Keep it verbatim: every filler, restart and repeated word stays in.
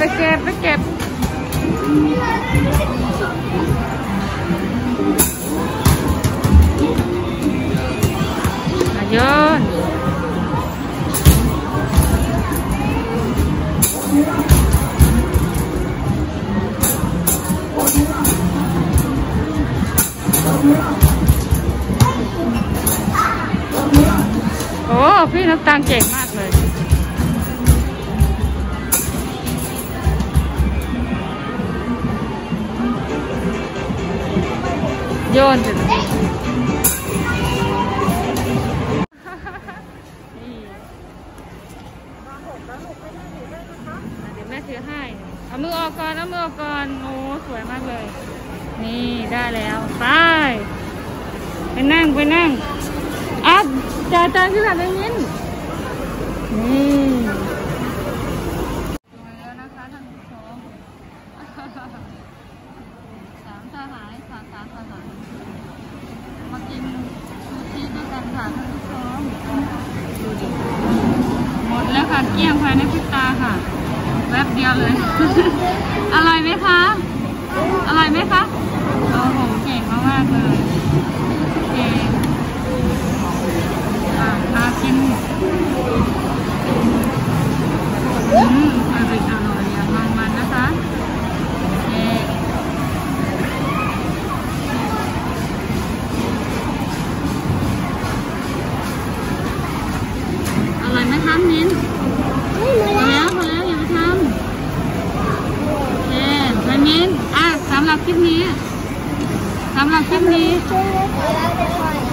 เก็บไปเก็บโยนโอ้พี่น้ำตาลเก่งมากเลยโยนสิแม่ถือให้เอามือออกก่อนเอามือออกก่อนโอ้สวยมากเลยนี่ได้แล้วไปไปนั่งไปนั่งอ่ะจ่ายตังค์ที่หลังได้ยินนี่สวยแล้วนะคะท่านผู้ชมสามสหายสามสามสหายมากินซูชิด้วยกันค่ะท่านผู้ชมดูดิหมดแล้วค่ะเกลี้ยงภายในพริบตาค่ะแวบเดียวเลย อร่อยไหมคะอร่อยไหมคะโอ้โหเก่งมากๆเลยเก่งอ่ะมากินอืมอร่อยอร่อยอย่างมันมันนะคะเก่งอร่อยไหมคะมิ้นพอแล้วพอแล้วอย่าไปทำโอเคไปมิ้นอ่ะสำหรับคลิปนี้สำหรับคลิปนี้